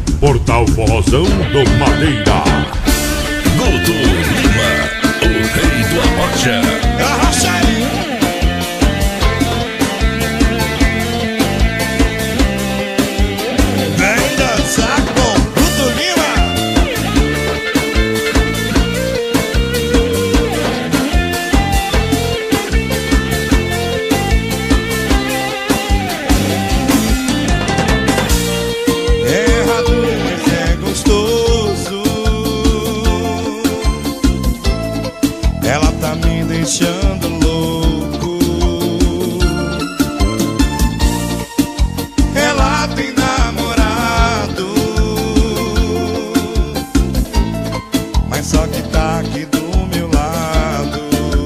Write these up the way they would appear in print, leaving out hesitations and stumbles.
Portal Forrozão do Madeira. Guto Lima, o rei do Arrocha. Arrocha aí. Vem dançar com Guto Lima. Errado, mas é gostoso. Ela tá me deixando louco. Ela tem namorado, mas só que tá aqui do meu lado.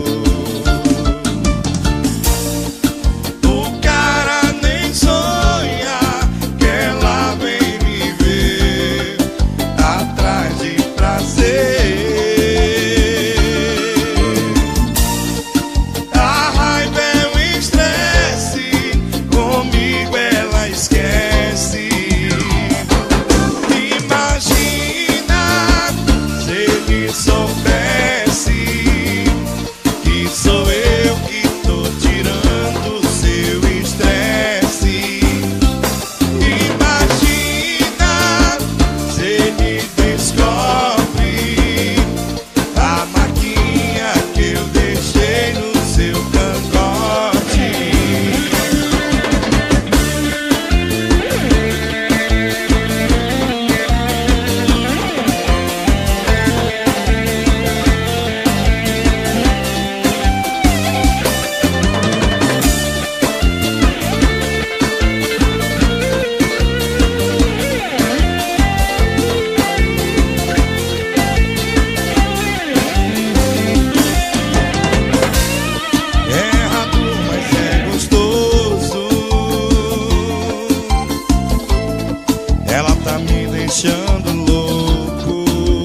O cara nem sonha que ela vem me ver atrás de prazer. A raiva é um estresse, comigo ela esquece. Imagina se ele soubesse que sou eu que tô tirando seu estresse. Imagina se ele descobre a marquinha que eu deixei no seu cangote. Errado, mas é gostoso. Ela tá me deixando louco.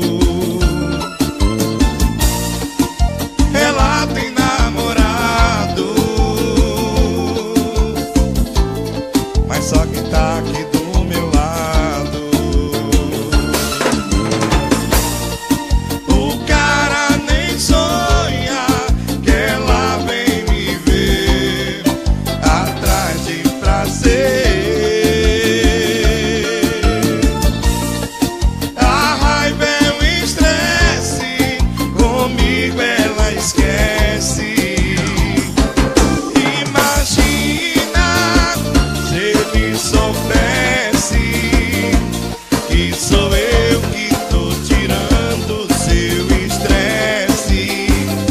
Ela tem namorado, mas só que tá aqui do meu lado. O cara nem sonha que ela vem me ver atrás de prazer. A raiva é um estresse, comigo ela esquece. Imagina se ele soubesse que sou eu que tô tirando seu estresse.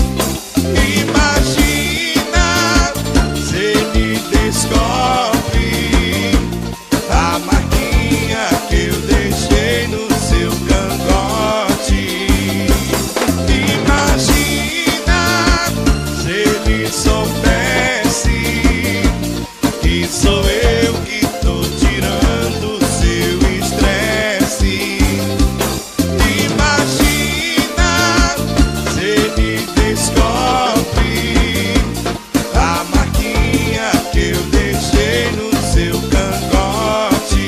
Imagina se ele descobre a marquinha que eu deixei no seu cangote. Imagina se ele soubesse que sou eu que tô tirando seu estresse. Imagina se ele descobre a marquinha que eu deixei no seu cangote.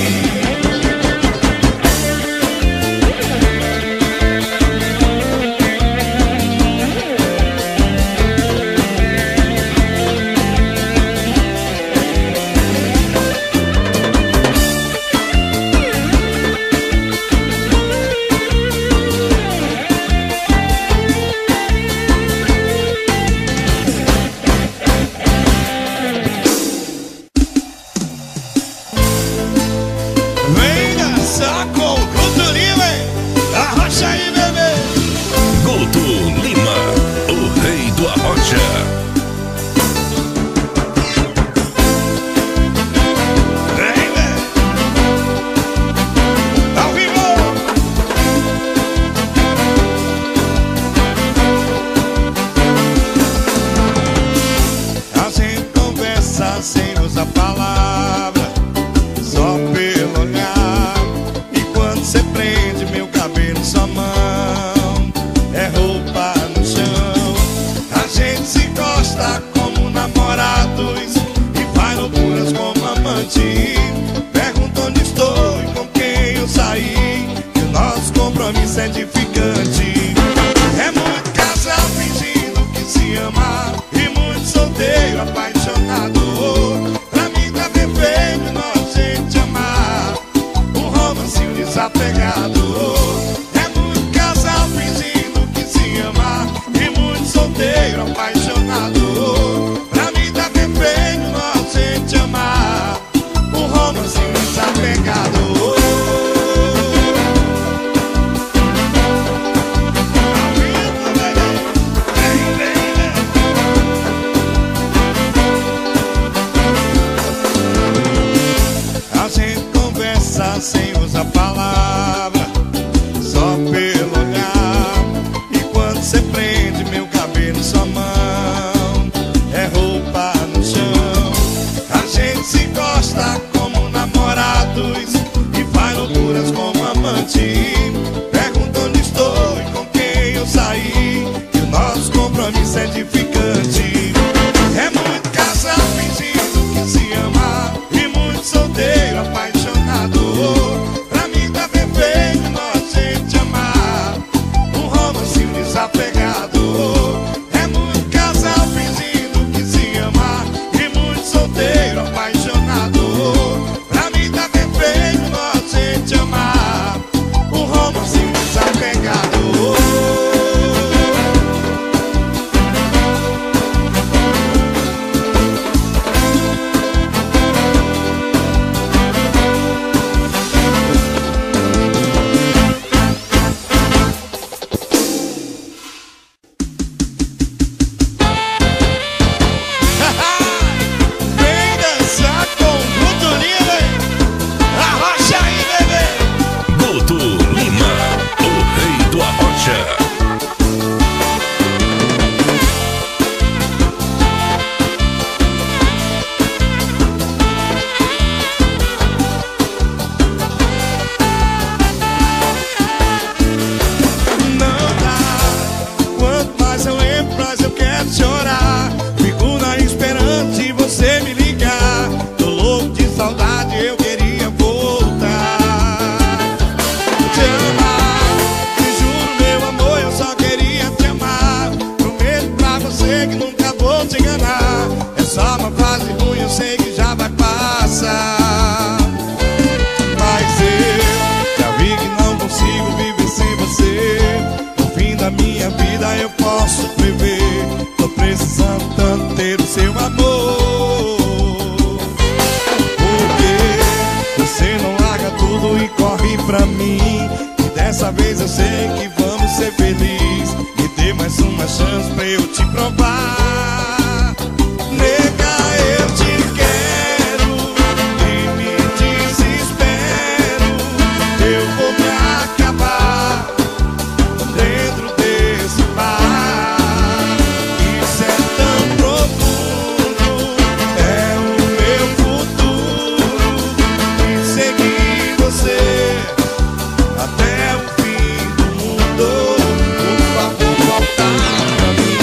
Vem dançar com Guto Lima, hein? Arrocha aí, bebê. Guto Lima, o rei do Arrocha. Vem, vem. Ao vivo. A gente conversa sem usar palavra, só pelo olhar. E quando você prende meu cabelo em sua mão, é edificante. É muito casal fingindo que se ama e muito solteiro apaixonado. Pra mim tá perfeito nós gente amar, um romancinho desapegado. É muito casal fingindo que se ama e muito solteiro apaixonado. Pra mim tá perfeito nós gente amar, um romancinho desapegado. Sem usar palavra, só pelo olhar. E quando cê prende meu cabelo em sua mão, é roupa no chão. A gente se gosta como namorados e faz loucuras como amante. Pergunta onde estou e com quem eu saí, que o nosso compromisso é edificante. É muito casal fingindo que se ama e muito solteiro apaixonado. Pra mim tá perfeito nós gente amar, um romancinho desapegado. É muito casal fingindo que se ama e muito solteiro apaixonado. Pra mim tá perfeito nós gente amar, um romancinho desapegado. Dessa vez eu sei que vamos ser felizes. Me dê mais uma chance pra eu te provar. Nega, eu te quero e me desespero. Eu vou me acabar dentro desse bar. Isso é tão profundo, é o meu futuro. E seguir você até o fim do mundo. Por favor, volta pra mim.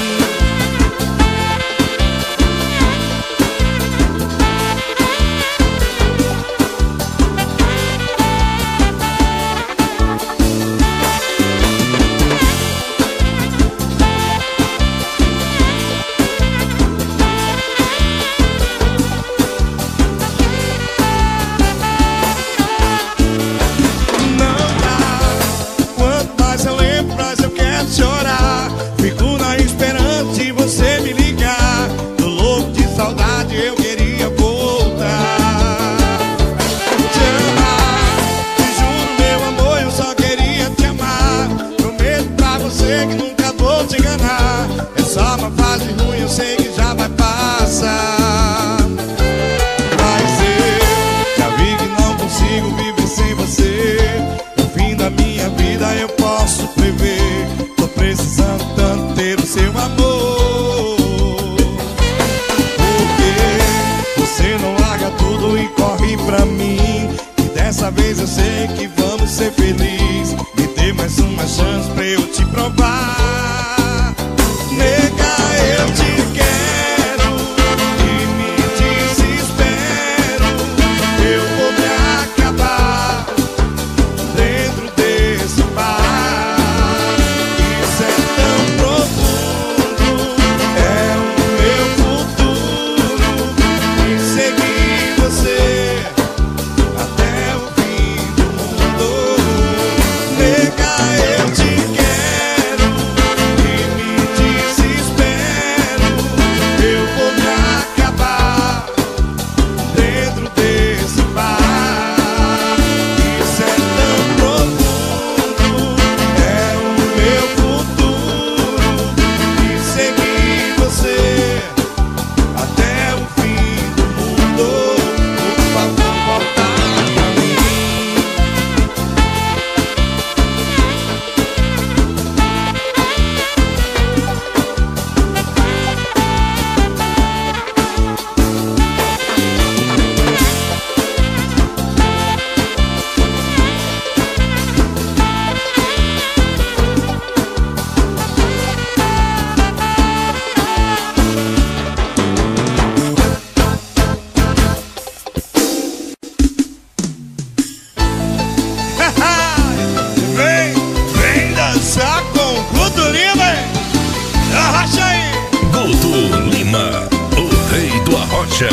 Não dá. Quanto mais eu lembro, mais eu quero chorar. Fico na esperança de você me ligar. Tô louco de saudade, eu queria voltar. Te amar, te juro, meu amor, eu só queria te amar. Prometo pra você que nunca vou te enganar. É só uma fase ruim, eu sei que já vai passar. Mas eu já vi que não consigo viver sem você. No fim da minha vida eu posso prever. Tô precisando tanto ter o seu amor. Porque você não larga tudo e corre pra mim. E dessa vez eu sei que vamos ser felizes. Me dê mais uma chance pra eu te provar. Nega, eu te quero e me desespero. Eu vou me acabar dentro desse bar. Rocha.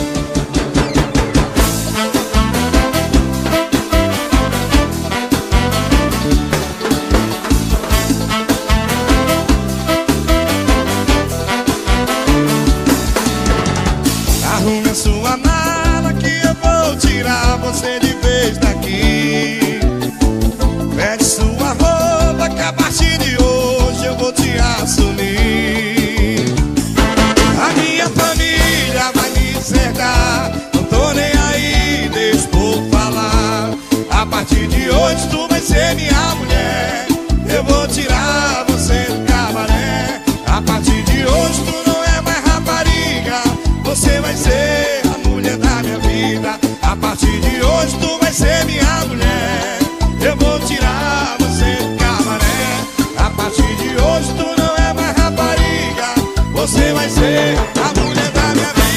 Arrume a sua mala que eu vou tirar você de vez daqui. Pede sua roupa que a partir de hoje eu vou te assumir. A minha família vai me cercar, não tô nem aí, deixa o povo falar. A partir de hoje tu vai ser minha mulher, eu vou tirar você do cabaré. A partir de hoje tu não é mais rapariga, você vai ser a mulher da minha vida. A partir de hoje tu vai ser minha mulher, eu vou tirar você do cabaré. A partir de hoje tu não é mais rapariga, você vai ser a mulher da minha vida.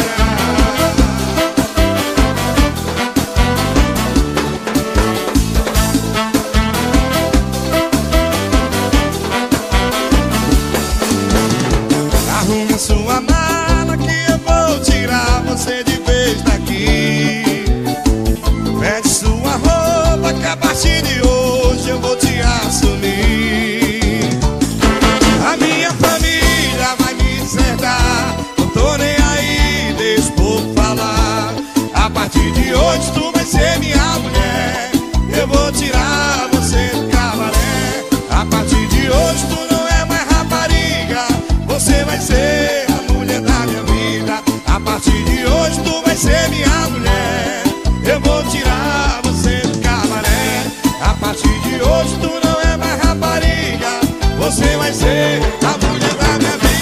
Arrume sua mala que eu vou tirar você de vez daqui. Pede sua roupa que a partir de hoje eu vou te assumir. A minha família vai me cercar, não tô nem aí, deixa o povo falar. A partir de hoje tu vai ser minha mulher, eu vou tirar você do cabaré. A partir de hoje tu não é mais rapariga, você vai ser a mulher da minha vida. A partir de hoje tu vai ser minha mulher, eu vou tirar você do cabaré. A partir de hoje tu não é mais rapariga, você vai ser a mulher da minha vida.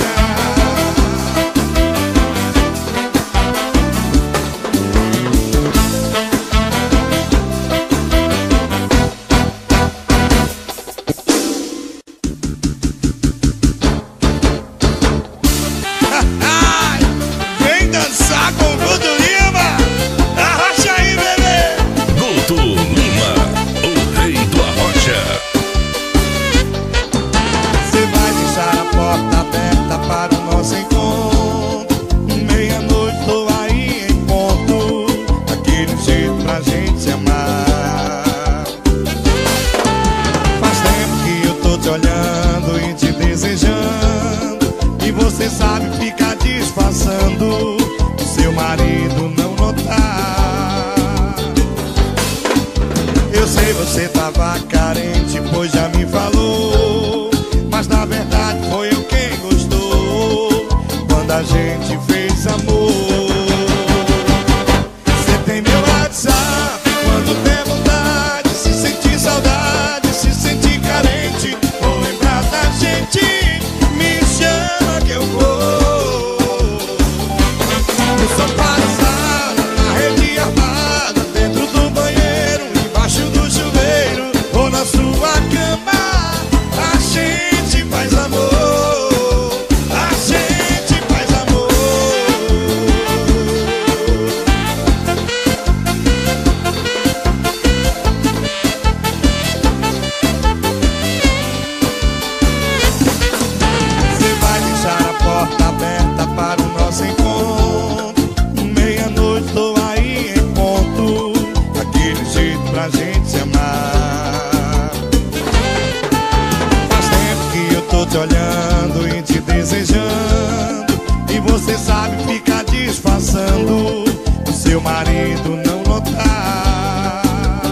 Vem dançar com o Guto Lima, arrocha aí, bebê. Guto Lima, o rei do Arrocha. Você vai deixar a porta aberta para o nosso encontro. Meia-noite tô aí em ponto, daquele jeito pra gente se amar. Faz tempo que eu tô te olhando e te desejando, e você sabe ficar disfarçando, o seu marido não notar. Eu sei, você tava carente, pois já me falou, mas na verdade foi eu quem gostou quando a gente fez amor. Você tem meu WhatsApp, quando der vontade, se sentir saudade, se sentir carente, ou lembrar da gente, me chama que eu vou. No sofá da sala, na rede armada, dentro do banheiro, embaixo do chuveiro, ou na sua cama, a gente faz amor, a gente faz amor. Você vai deixar a porta aberta para o nosso encontro. Meia-noite tô aí em ponto, daquele jeito pra gente se amar. Faz tempo que eu tô te olhando e te desejando, e você sabe ficar disfarçando, o seu marido não notar.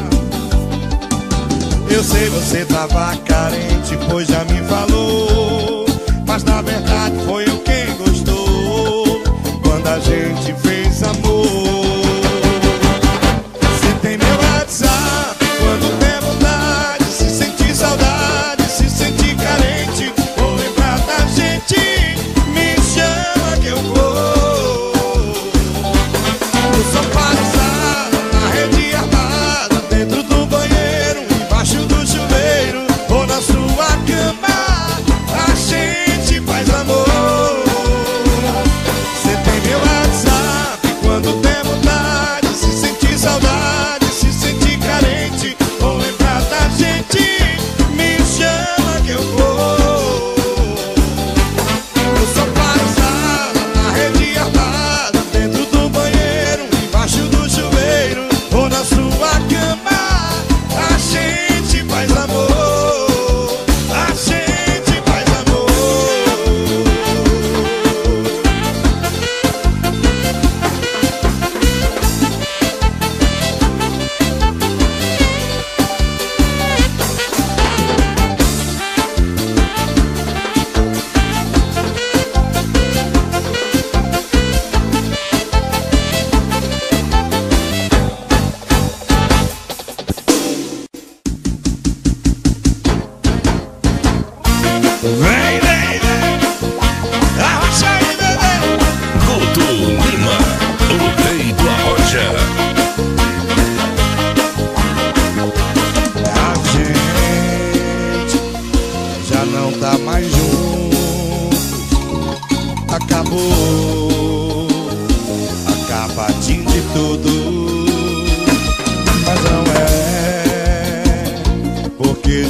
Eu sei, você tava carente, pois já me falou, mas na verdade foi eu quem gostou quando a gente fez amor. Você tem meu WhatsApp, quando der vontade, se sentir saudade, se sentir carente, ou lembrar da gente, me chama que eu vou. No sofá da sala, na rede armada, dentro do banheiro, embaixo do chuveiro, ou na sua cama, a gente faz amor.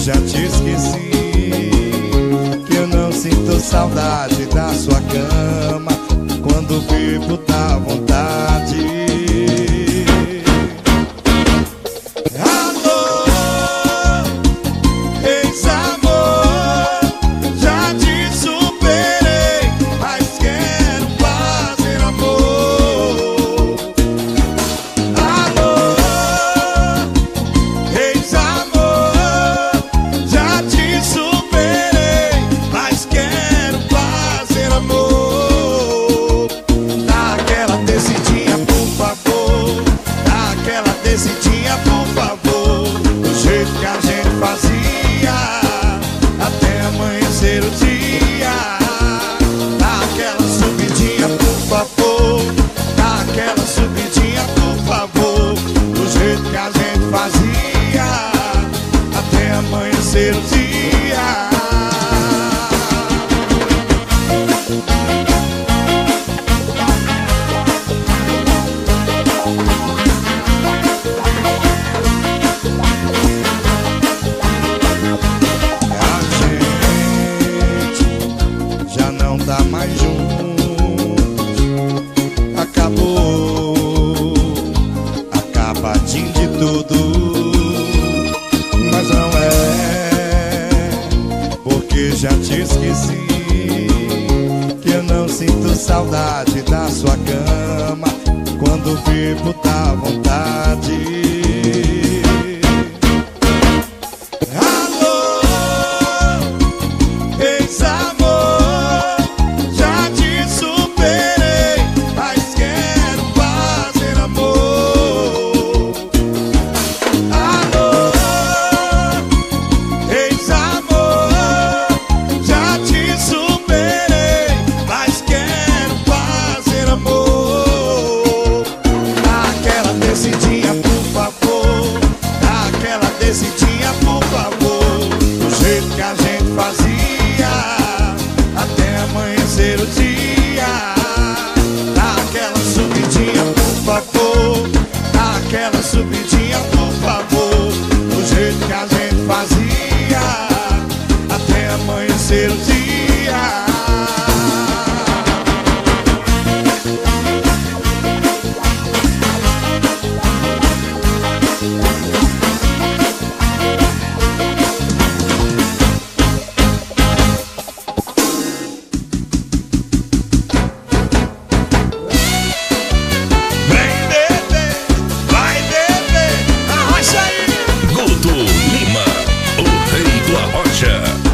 já te esqueci, que eu não sinto saudade da sua cama quando vivo da vontade. Alô, ex-amor, já te superei, mas quero fazer amor. Alô, ex-amor, já te superei, mas quero fazer amor. Dá aquela descidinha, por favor, dá aquela descidinha, por favor, do jeito que a gente fazia, até amanhecer o dia. Dá aquela subidinha, por favor, dá aquela subidinha, por favor, do jeito que a gente fazia, até amanhecer o dia. A gente já não tá mais juntos, acabou, acabadinho de tudo. Mas não é porque já te esqueci, que eu não sinto saudade da sua cama quando vivo da vontade. Alô, ex-amor, já te superei, mas quero fazer amor. Alô, ex-amor, já te superei, mas quero fazer amor. Dá aquela descidinha, por favor, dá aquela descidinha, por favor, do jeito que a gente fazia, até amanhecer o dia. Dá aquela subidinha, por favor, dá aquela subidinha, por favor, do jeito que a gente fazia, até amanhecer o dia. Vem beber, vai beber, arrocha aí. Guto Lima, o rei do arrocha.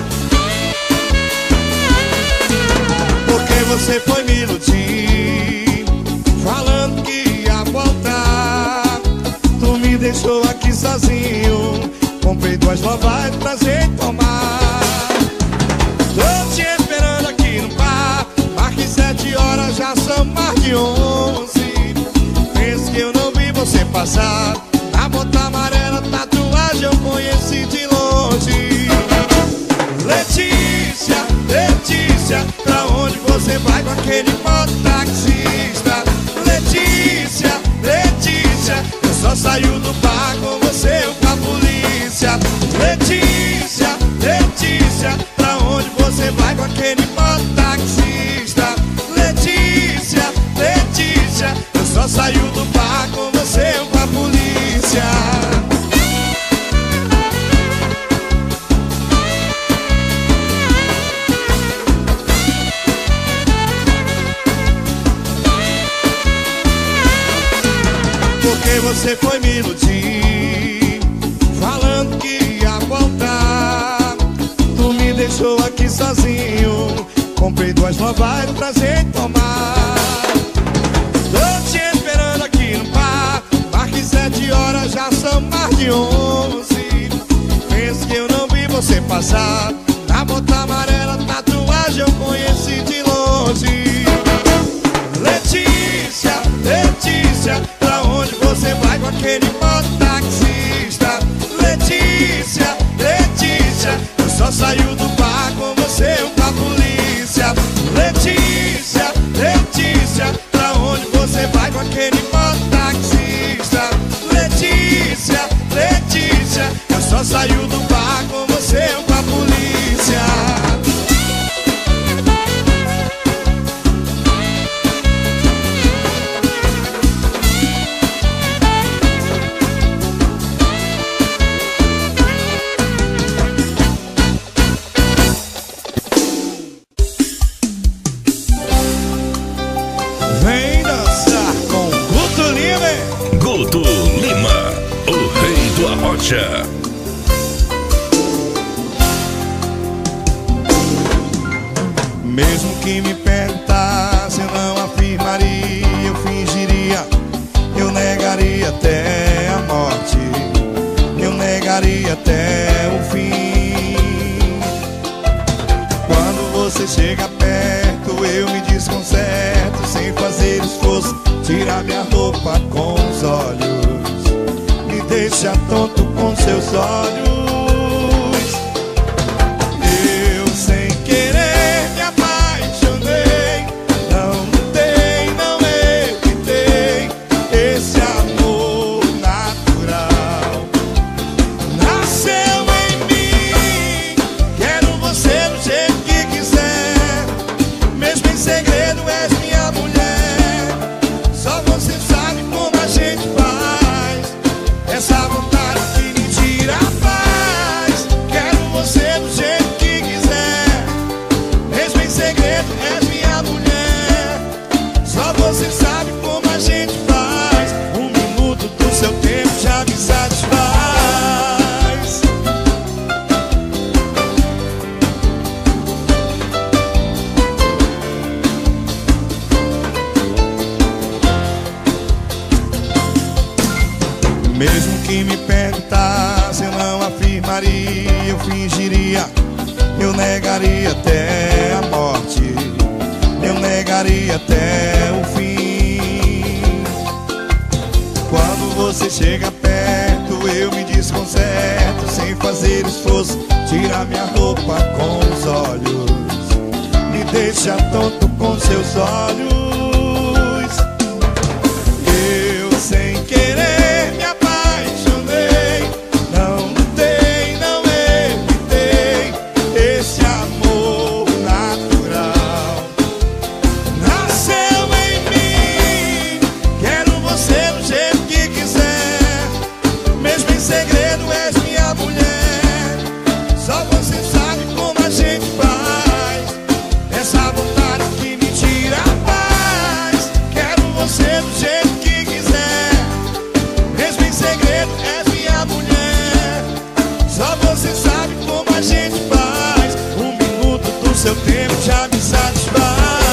Porque você foi me iludir, falando que ia voltar. Tu me deixou aqui sozinho, comprei 2 novas pra gente tomar. Tô te esperando aqui no bar, marque 7 horas, já são mais de 11. Penso que eu não vi você passar, a bota amarela, tatuagem eu conheci de longe. Letícia, Letícia, pra onde você vai com aquele mototaxista? Letícia, Letícia, eu só saio do bar com você ou com a polícia. Letícia, Letícia, pra onde você vai com aquele mototaxista? Letícia, Letícia, eu só saio do bar com você ou com a polícia. Porque você foi me iludir, falando que ia voltar. Tu me deixou aqui sozinho, comprei 2 novas pra gente tomar. Tô te esperando aqui no bar, marque 7 horas, já são mais de 11. Penso que eu não vi você passar, na bota amarela, tatuagem eu conheci de longe. Letícia, Letícia, pra onde você vai com aquele mototaxista? Letícia, Letícia, eu só saio do bar com você ou com a polícia. Letícia, Letícia, pra onde você vai com aquele mototaxista? Letícia, Letícia, eu só saio do bar com você Rocha. Mesmo que me perguntasse, eu não afirmaria, eu fingiria, eu negaria até a morte, eu negaria até o fim. Quando você chega perto, eu me desconcerto, sem fazer esforço, tira minha roupa com os olhos, me deixa tonto com seus olhos. Eu sem querer me apaixonei, não lutei, não evitei esse amor natural. Nasceu em mim, quero você do jeito que quiser, mesmo em segredo és minha mulher. Só você sabe como a gente faz, essa vontade que me tira a paz. Quero você do jeito que quiser, mesmo em segredo és minha mulher. Só você sabe como a gente faz, um minuto do seu tempo já me satisfaz. Mesmo que me perguntasse, eu não afirmaria, eu fingiria, eu negaria até a morte, eu negaria até o fim. Quando você chega perto, eu me desconcerto, sem fazer esforço, tira minha roupa com os olhos, me deixa tonto com seus olhos. Eu sem querer me apaixonei, não lutei, não evitei esse amor natural. Nasceu em mim, quero você do jeito que quiser, mesmo em segredo és minha mulher. Só você sabe como a gente faz, essa vontade que me tira a paz. Quero você do jeito que quiser, mesmo em segredo és minha mulher. Só você sabe como a gente faz, um minuto do seu tempo já me satisfaz.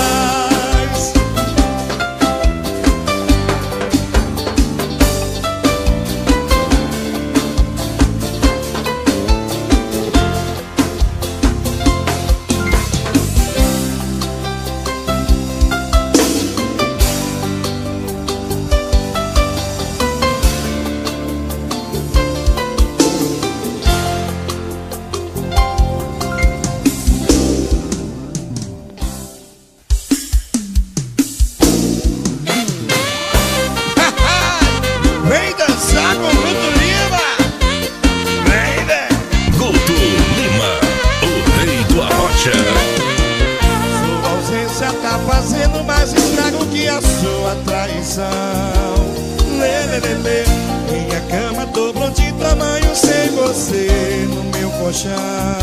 Vem dançar com o Guto Lima, vem, vem. Guto Lima, o rei do Arrocha. Sua ausência tá fazendo mais estrago que a sua traição. Lê, lê, lê, lê. Minha cama dobrou de tamanho sem você no meu colchão.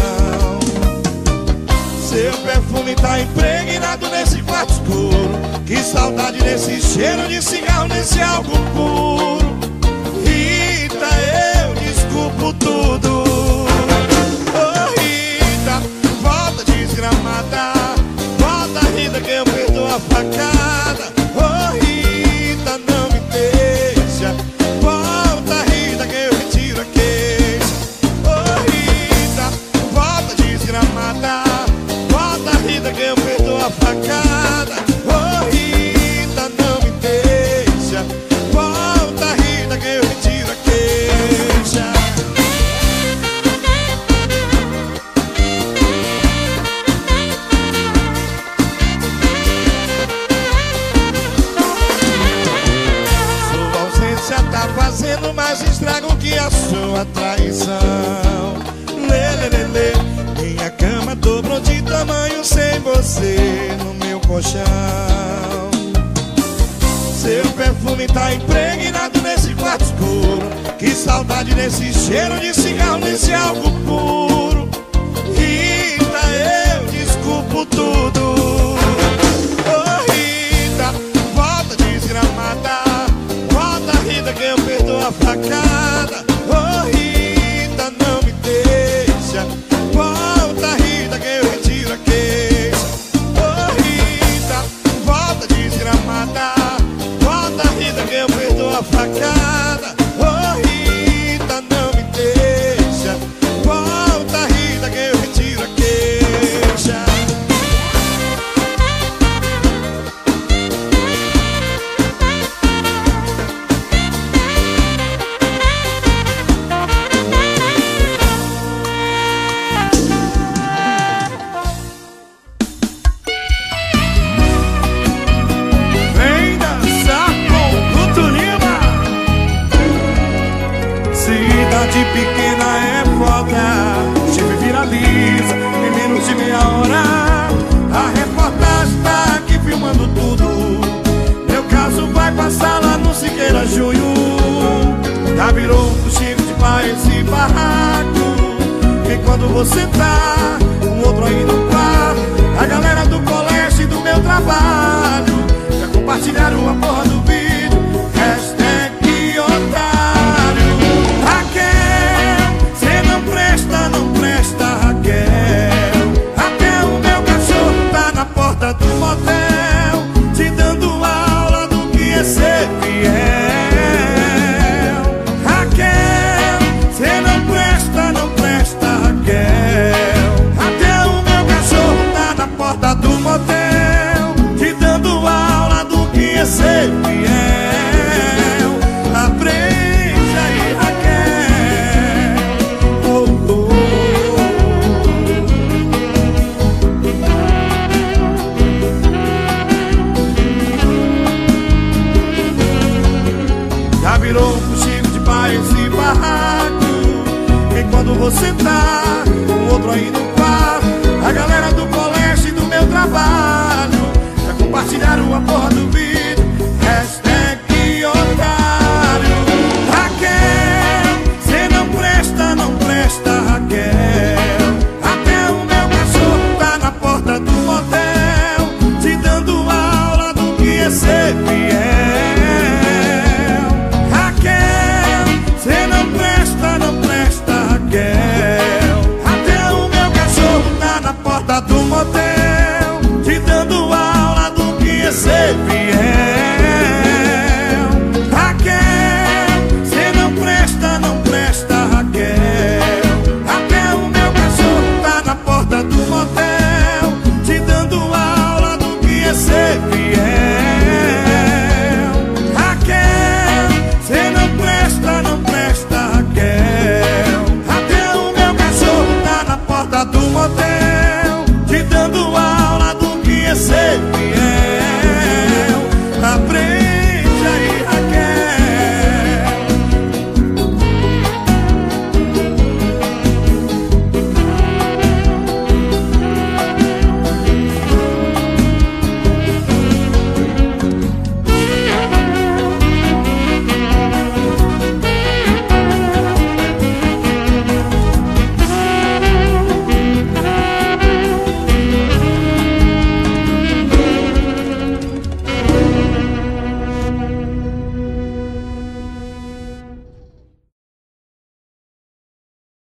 Seu perfume tá impregnado nesse quarto escuro. Que saudade desse cheiro de cigarro, nesse álcool puro. Rita, eu desculpo tudo. Oh Rita, volta desgramada, volta Rita que eu perdoo a facada. Oh Rita, não me deixa, volta Rita que eu retiro a queixa. Oh Rita, volta desgramada, volta Rita que eu perdoo a facada. Oh Rita, não me deixa, volta Rita que eu retiro a queixa. Sua ausência tá fazendo mais estrago que a sua traição. Lê, lê, lê, lê. Minha cama dobrou de tamanho sem você no meu colchão. Seu perfume tá impregnado nesse quarto escuro. Que saudade desse cheiro de cigarro, nesse álcool puro. Rita, eu desculpo tudo. Oh Rita, volta desgramada, volta Rita que eu perdoo a facada. Oh Rita, cidade pequena é foda. O chefe viraliza em menos de meia hora. A reportagem tá aqui filmando tudo. Meu caso vai passar lá no Siqueira Júnior. Já virou um Chico de pai esse barraco. E quando você tá com outro aí no quarto, a galera do colégio e do meu trabalho já compartilharam a porra do vídeo. Hashtag otário. Raquel, cê não presta, não presta, Raquel. Até o meu cachorro tá na porta do motel, te dando aula do que é ser fiel. Raquel, cê não presta, não presta, Raquel. Até o meu cachorro tá na porta do motel, te dando aula do que é ser fiel. Aprende aí, Raquel. Oh, oh. Já virou um cochilo de pai esse barraco. E quando você